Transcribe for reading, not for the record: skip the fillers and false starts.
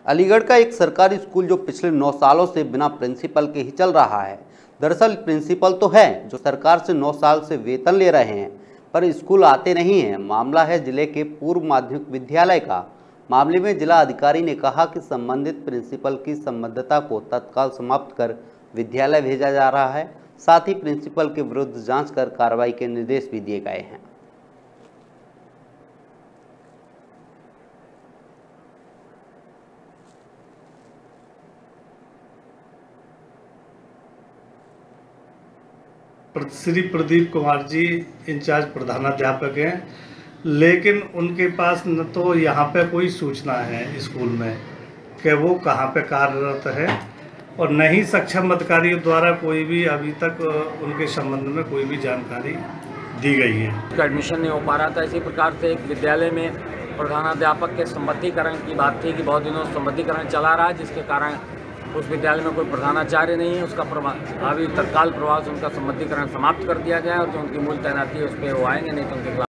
अलीगढ़ का एक सरकारी स्कूल जो पिछले 9 सालों से बिना प्रिंसिपल के ही चल रहा है। दरअसल प्रिंसिपल तो है जो सरकार से 9 साल से वेतन ले रहे हैं, पर स्कूल आते नहीं हैं। मामला है जिले के पूर्व माध्यमिक विद्यालय का। मामले में जिला अधिकारी ने कहा कि संबंधित प्रिंसिपल की संबद्धता को तत्काल समाप्त कर विद्यालय भेजा जा रहा है। साथ ही प्रिंसिपल के विरुद्ध जांच कर कार्रवाई के निर्देश भी दिए गए हैं। श्री प्रदीप कुमार जी इंचार्ज प्रधानाध्यापक हैं, लेकिन उनके पास न तो यहाँ पे कोई सूचना है स्कूल में कि वो कहाँ पे कार्यरत है, और न ही सक्षम अधिकारियों द्वारा कोई भी अभी तक उनके संबंध में कोई भी जानकारी दी गई है। एडमिशन नहीं हो पा रहा था। इसी प्रकार से एक विद्यालय में प्रधानाध्यापक के संबद्धीकरण की बात थी कि बहुत दिनों संबद्धीकरण चला रहा है, जिसके कारण उस विद्यालय में कोई प्रधानाचार्य नहीं है। उसका अभी तत्काल प्रभाव से उनका संबद्धीकरण समाप्त कर दिया गया है और जो उनकी मूल तैनाती है उस पर वो आएंगे, नहीं तो उनके